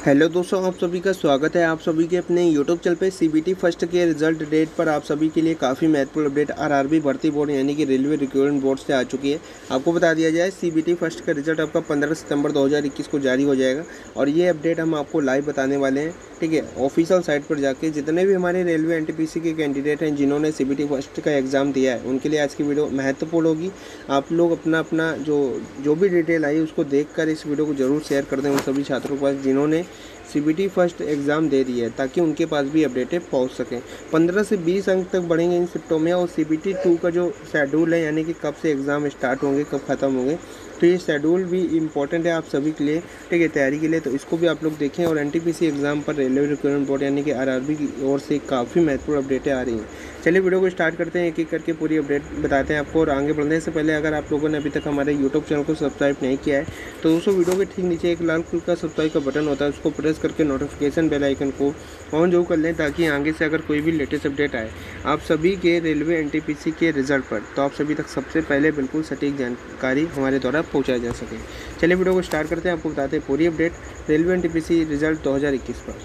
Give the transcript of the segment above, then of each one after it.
Hello दोस्तों, आप सभी का स्वागत है आप सभी के अपने यूट्यूब चैनल पे। सीबीटी फर्स्ट के रिजल्ट डेट पर आप सभी के लिए काफ़ी महत्वपूर्ण अपडेट आरआरबी भर्ती बोर्ड यानी कि रेलवे रिक्रूटमेंट बोर्ड से आ चुकी है। आपको बता दिया जाए, सीबीटी फर्स्ट का रिजल्ट आपका 15 सितंबर 2021 को जारी हो जाएगा और ये अपडेट हम आपको लाइव बताने वाले हैं। ठीक है, ऑफिशियल साइट पर जाके जितने भी हमारे रेलवे एनटीपीसी के कैंडिडेट हैं जिन्होंने सीबीटी फर्स्ट का एग्ज़ाम दिया है, उनके लिए आज की वीडियो महत्वपूर्ण होगी। आप लोग अपना अपना जो भी डिटेल आई उसको देखकर इस वीडियो को जरूर शेयर कर दें उन सभी छात्रों के पास जिन्होंने सीबीटी फर्स्ट एग्ज़ाम दे दी है, ताकि उनके पास भी अपडेटें पहुंच सकें। 15 से 20 अंक तक बढ़ेंगे इन शिफ्टों में। और सीबीटी 2 का जो शेड्यूल है, यानी कि कब से एग्ज़ाम स्टार्ट होंगे, कब ख़त्म होंगे, तो ये शेड्यूल भी इम्पॉर्टेंट है आप सभी के लिए। ठीक है, तैयारी के लिए, तो इसको भी आप लोग देखें। और एनटीपीसी एग्ज़ाम पर रेलवे रिक्रूटमेंट बोर्ड यानी कि आरआरबी की ओर से काफ़ी महत्वपूर्ण अपडेटें आ रही हैं। चलिए वीडियो को स्टार्ट करते हैं, एक एक करके पूरी अपडेट बताते हैं आपको। और आगे बढ़ने से पहले अगर आप लोगों ने अभी तक हमारे यूट्यूब चैनल को सब्सक्राइब नहीं किया है तो दोस्तों वीडियो के ठीक नीचे एक लाल कलर का सब्सक्राइब का बटन होता है, उसको प्रेस करके नोटिफिकेशन बेल आइकन को ऑन जरूर कर लें, ताकि आगे से अगर कोई भी लेटेस्ट अपडेट आए आप सभी के रेलवे एनटीपीसी के रिजल्ट पर, तो आप सभी तक सबसे पहले बिल्कुल सटीक जानकारी हमारे द्वारा पहुँचाई जा सके। चलिए वीडियो को स्टार्ट करते हैं, आपको बताते हैं पूरी अपडेट रेलवे एनटीपीसी रिजल्ट 2021 पर।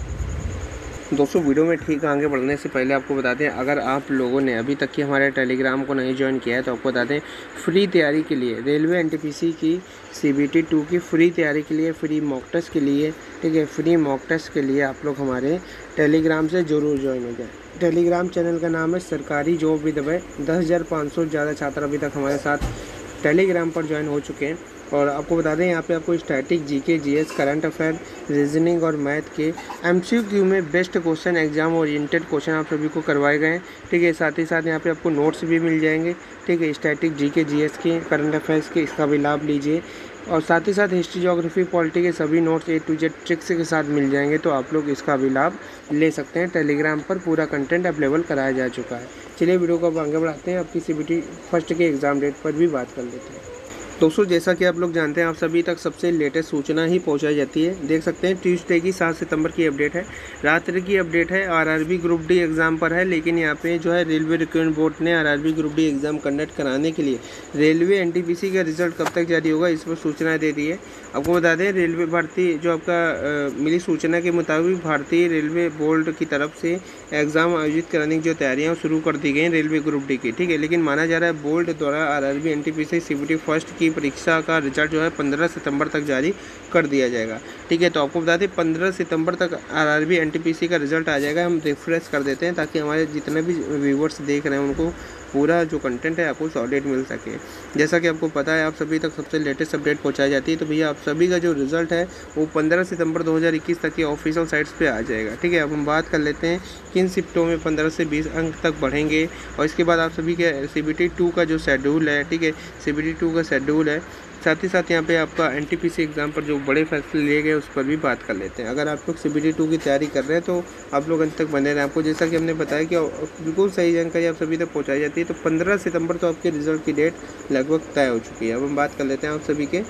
दोस्तों वीडियो में ठीक आगे बढ़ने से पहले आपको बता दें, अगर आप लोगों ने अभी तक की हमारे टेलीग्राम को नहीं ज्वाइन किया है तो आपको बता दें, फ्री तैयारी के लिए रेलवे एनटीपीसी की सीबीटी 2 की फ्री तैयारी के लिए, फ्री मॉक टेस्ट के लिए, ठीक है, फ्री मॉक टेस्ट के लिए आप लोग हमारे टेलीग्राम से ज़रूर ज्वाइन हो जाए। टेलीग्राम चैनल का नाम है सरकारी जॉब विद अभय। 10,500 ज़्यादा छात्र अभी तक हमारे साथ टेलीग्राम पर ज्वाइन हो चुके हैं। और आपको बता दें, यहाँ पे आपको static, GK, GS, current affair, reasoning और मैथ के एमसीक्यू में best question, exam oriented question आप सभी को करवाए गए हैं। ठीक है, साथ ही साथ यहाँ पे आपको नोट्स भी मिल जाएंगे। ठीक है, स्टैटिक, जीके, जीएस के, करंट अफेयर्स के, इसका भी लाभ लीजिए। और साथ ही साथ हिस्ट्री, ज्योग्राफी, पॉलिटी के सभी notes A to Z tricks के साथ मिल जाएंगे, तो आप लोग इसका भी लाभ ले सकते हैं। टेलीग्राम पर पूरा कंटेंट अवेलेबल कराया जा चुका है। चलिए वीडियो को अब आगे बढ़ाते हैं, आपकी सीबीटी फर्स्ट के एग्ज़ाम डेट पर भी बात कर लेते हैं। दोस्तों जैसा कि आप लोग जानते हैं, आप सभी तक सबसे लेटेस्ट सूचना ही पहुंचाई जाती है। देख सकते हैं ट्यूसडे की 7 सितंबर की अपडेट है, रात्रि की अपडेट है। आरआरबी ग्रुप डी एग्ज़ाम पर है, लेकिन यहाँ पे जो है रेलवे रिक्रूटमेंट बोर्ड ने RRB group D exam conduct कराने के लिए रेलवे एनटीपीसी का रिजल्ट कब तक जारी होगा इस पर सूचना दे दी है। आपको बता दें, रेलवे भारतीय जो आपका मिली सूचना के मुताबिक भारतीय रेलवे बोर्ड की तरफ से एग्ज़ाम आयोजित कराने की जो तैयारियाँ शुरू कर दी गई हैं रेलवे ग्रुप डी की। ठीक है, लेकिन माना जा रहा है बोर्ड द्वारा आरआरबी एनटीपीसी सीबीटी फर्स्ट की परीक्षा का रिजल्ट जो है 15 सितंबर तक जारी कर दिया जाएगा। ठीक है, तो आपको बता दें 15 सितंबर तक आरआरबी एनटीपीसी का रिजल्ट आ जाएगा। हम रिफ्रेश कर देते हैं ताकि हमारे जितने भी व्यूवर्स देख रहे हैं उनको पूरा जो कंटेंट है आपको अपडेट मिल सके। जैसा कि आपको पता है, आप सभी तक सबसे लेटेस्ट अपडेट पहुंचाई जाती है, तो भैया आप सभी का जो रिजल्ट है वो 15 सितंबर 2021 तक की ऑफिशियल साइट्स पे आ जाएगा। ठीक है, अब हम बात कर लेते हैं किन शिफ्टों में 15 से 20 अंक तक बढ़ेंगे। और इसके बाद आप सभी के सीबीटी 2 का जो शेड्यूल है, ठीक है, सीबीटी 2 का शेड्यूल है, साथ ही साथ यहाँ पे आपका एनटीपीसी एग्ज़ाम पर जो बड़े फैसले लिए गए उस पर भी बात कर लेते हैं। अगर आप लोग सीबीटी 2 की तैयारी कर रहे हैं तो आप लोग अंत तक बने रहें। आपको जैसा कि हमने बताया कि बिल्कुल सही जानकारी आप सभी तक पहुँचाई जाती है। तो 15 सितंबर तो आपके रिजल्ट की डेट लगभग तय हो चुकी है। अब हम बात कर लेते हैं आप सभी के।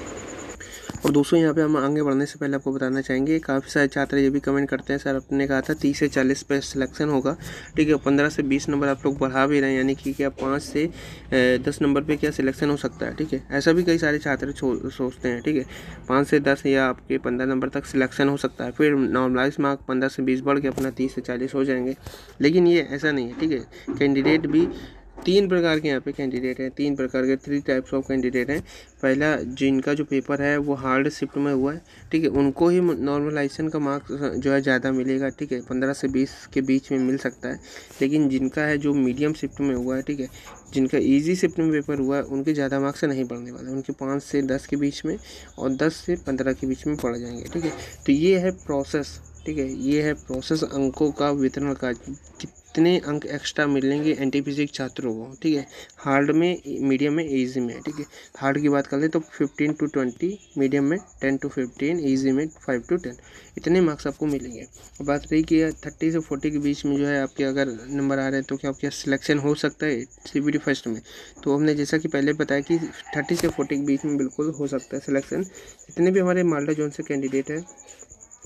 और दोस्तों यहाँ पे हम आगे बढ़ने से पहले आपको बताना चाहेंगे, काफ़ी सारे छात्र ये भी कमेंट करते हैं, सर आपने कहा था 30 से 40 पे सिलेक्शन होगा। ठीक है, 15 से 20 नंबर आप लोग बढ़ा भी रहे हैं, यानी कि क्या 5 से 10 नंबर पे क्या सिलेक्शन हो सकता है। ठीक है, ऐसा भी कई सारे छात्र सोचते हैं। ठीक है, 5 से 10 या आपके 15 नंबर तक सिलेक्शन हो सकता है, फिर नॉर्मलाइज मार्क 15 से 20 बढ़ के अपना 30 से 40 हो जाएंगे। लेकिन ये ऐसा नहीं है। ठीक है, कैंडिडेट भी 3 प्रकार के यहाँ पे कैंडिडेट हैं, 3 प्रकार के 3 टाइप्स ऑफ कैंडिडेट हैं। पहला, जिनका जो पेपर है वो हार्ड शिफ्ट में हुआ है, ठीक है, उनको ही नॉर्मलाइजेशन का मार्क्स जो है ज़्यादा मिलेगा। ठीक है, 15 से 20 के बीच में मिल सकता है। लेकिन जिनका है जो मीडियम शिफ्ट में हुआ है, ठीक है, जिनका ईजी शिफ्ट में पेपर हुआ है, उनके ज़्यादा मार्क्स नहीं पड़ने वाले, उनके 5 से 10 के बीच में और 10 से 15 के बीच में पड़ जाएंगे। ठीक है, तो ये है प्रोसेस। ठीक है, ये है प्रोसेस अंकों का वितरण का, कितने अंक एक्स्ट्रा मिलेंगे एनटीपीसी के छात्रों को। ठीक है, हार्ड में, मीडियम में, इजी में। ठीक है, हार्ड की बात कर ले तो 15 to 20, मीडियम में 10 to 15, इजी में 5 to 10, इतने मार्क्स आपको मिलेंगे। बात रही कि 30 से 40 के बीच में जो है आपके अगर नंबर आ रहे हैं तो क्या आपका सिलेक्शन हो सकता है सीबीटी फर्स्ट में। तो हमने जैसा कि पहले बताया कि 30 से 40 के बीच में बिल्कुल हो सकता है सिलेक्शन। जितने भी हमारे मालदा जोन से कैंडिडेट हैं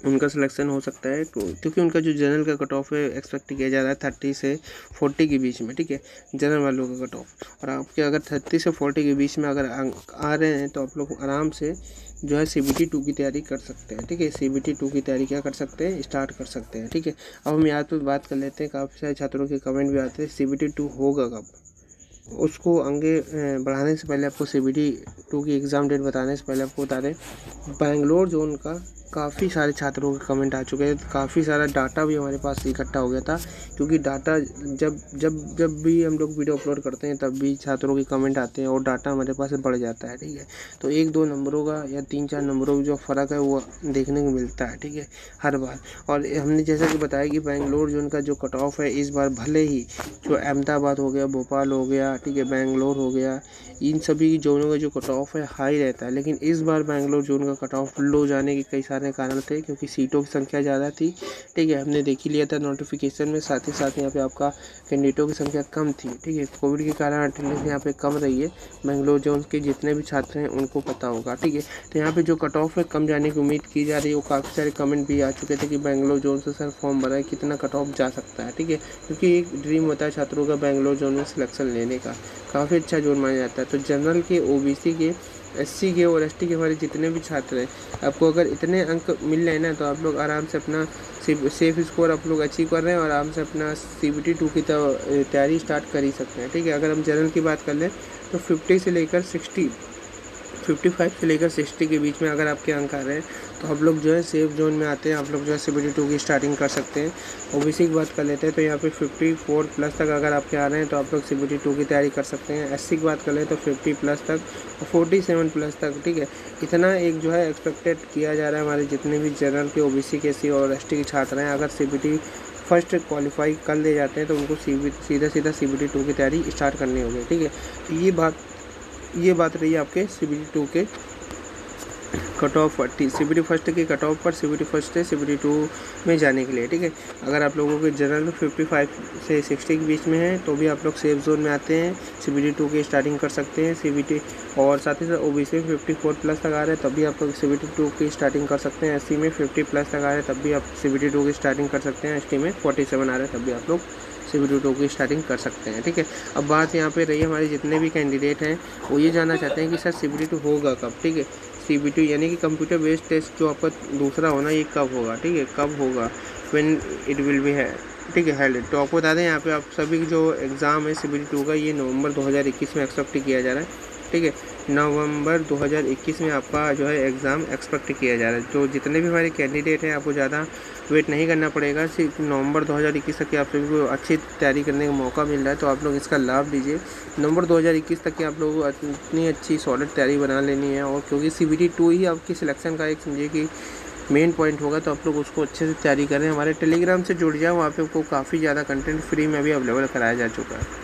उनका सिलेक्शन हो सकता है, क्योंकि उनका जो जनरल का कट ऑफ है एक्सपेक्ट किया जा रहा है 30 से 40 के बीच में, ठीक है, जनरल वालों का कट ऑफ। और आपके अगर 30 से 40 के बीच में अगर आ रहे हैं तो आप लोग आराम से जो है CBT 2 की तैयारी कर सकते हैं, ठीक है, CBT 2 की तैयारी क्या कर सकते हैं, स्टार्ट कर सकते हैं, ठीक है। अब हम यहाँ पर बात कर लेते हैं, काफ़ी सारे छात्रों के कमेंट भी आते हैं CBT 2 होगा कब। उसको आगे बढ़ाने से पहले आपको CBT 2 की एग्ज़ाम डेट बताने से पहले आपको बता दें, बेंगलोर जोन का काफ़ी सारे छात्रों के कमेंट आ चुके हैं, काफ़ी सारा डाटा भी हमारे पास इकट्ठा हो गया था, क्योंकि डाटा जब जब जब भी हम लोग वीडियो अपलोड करते हैं तब भी छात्रों के कमेंट आते हैं और डाटा हमारे पास बढ़ जाता है, ठीक है। तो 1-2 नंबरों का या 3-4 नंबरों का जो फ़र्क है वो देखने को मिलता है, ठीक है, हर बार। और हमने जैसा कि बताया कि बेंगलोर जोन का जो कट ऑफ है इस बार भले ही जो अहमदाबाद हो गया, भोपाल हो गया, ठीक है, बेंगलोर हो गया, इन सभी जोनों का जो कट ऑफ है हाई रहता है, लेकिन इस बार बेंगलोर जोन का कट ऑफ लो जाने के कई सारे कारण थे, क्योंकि सीटों की संख्या ज़्यादा थी, ठीक है, हमने देख ही लिया था नोटिफिकेशन में। साथ ही साथ यहाँ पे आपका कैंडिडेटों की संख्या कम थी, ठीक है, कोविड के कारण अटेंडेंस यहाँ पे कम रही है। बेंगलोर जोन के जितने भी छात्र हैं उनको पता होगा, ठीक है। तो यहाँ पे जो कट ऑफ है कम जाने की उम्मीद की जा रही है। वो काफ़ी सारे कमेंट भी आ चुके थे कि बेंगलोर जोन से सर फॉर्म भरा है, कितना कट ऑफ जा सकता है, ठीक है, क्योंकि एक ड्रीम होता है छात्रों का बेंगलोर जोन में सिलेक्शन लेने का, काफ़ी अच्छा जोन माना जाता है। तो जनरल के, OBC के, SC के और ST के हमारे जितने भी छात्र हैं, आपको अगर इतने अंक मिल रहे हैं ना तो आप लोग आराम से अपना सेफ स्कोर आप लोग अचीव कर रहे हैं और आराम से अपना CBT 2 की तैयारी स्टार्ट कर ही सकते हैं, ठीक है। अगर हम जनरल की बात कर लें तो 50 से लेकर 60, 55 से लेकर 60 के बीच में अगर आपके अंक आ रहे हैं तो आप लोग जो है सेफ जोन में आते हैं, आप लोग जो है CBT 2 की स्टार्टिंग कर सकते हैं। OBC की बात कर लेते हैं तो यहाँ पे 54 प्लस तक अगर आपके आ रहे हैं तो आप लोग CBT 2 की तैयारी कर सकते हैं। SC की बात कर लें तो 50 प्लस तक और 47 प्लस तक, ठीक है, इतना एक जो है एक्सपेक्टेड किया जा रहा है हमारे जितने भी जनरल के, OBC के, SC और ST के छात्र हैं। अगर CBT फर्स्ट क्वालिफाई कर ले जाते हैं तो उनको सीधा CBT 2 की तैयारी स्टार्ट करनी होगी, ठीक है। तो ये बात रही आपके CBT 2 के कट ऑफ, CBT फर्स्ट के कट ऑफ पर CBT फर्स्ट से CBT 2 में जाने के लिए, ठीक है। अगर आप लोगों के जनरल में 55 से 60 के बीच में है तो भी आप लोग सेफ जोन में आते हैं, CBT 2 की स्टार्टिंग कर सकते हैं। CBT और साथ ही साथ OBC में 54 प्लस तक आ रहे हैं तब भी आप लोग CBT 2 की स्टार्टिंग कर सकते हैं। SC में 50 प्लस तक आ रहे हैं तब भी आप CBT 2 की स्टार्टिंग कर सकते हैं। ST में 47 आ रहे हैं तब भी आप लोग CBT 2 की स्टार्टिंग कर सकते हैं, ठीक है। अब बात यहाँ पे रही हमारे जितने भी कैंडिडेट हैं वो ये जानना चाहते हैं कि सर CBT 2 होगा कब, ठीक है। CBT यानी कि कंप्यूटर बेस्ड टेस्ट जो आपका दूसरा होना ये कब होगा, ठीक है, कब होगा, व्हेन इट विल बी है, ठीक है, हेल्ड। तो आपको बता दें यहाँ पे आप सभी की जो एग्ज़ाम है CBT 2 का ये नवंबर 2021 में एक्सपेक्ट किया जा रहा है, ठीक है, नवंबर 2021 में आपका जो है एग्ज़ाम एक्सपेक्ट किया जा रहा है। तो जितने भी हमारे कैंडिडेट हैं आपको ज़्यादा वेट नहीं करना पड़ेगा, सिर्फ नवंबर 2021 तक की आप सभी को अच्छी तैयारी करने का मौका मिल रहा है, तो आप लोग इसका लाभ लीजिए। नवंबर 2021 तक की आप लोगों को इतनी अच्छी सॉलिड तैयारी बना लेनी है, और क्योंकि CBT 2 ही आपकी सिलेक्शन का एक समझिए कि मेन पॉइंट होगा, तो आप लोग उसको अच्छे से तैयारी करें। हमारे टेलीग्राम से जुड़ जाए, वहाँ पे आपको काफ़ी ज़्यादा कंटेंट फ्री में भी अवेलेबल कराया जा चुका है।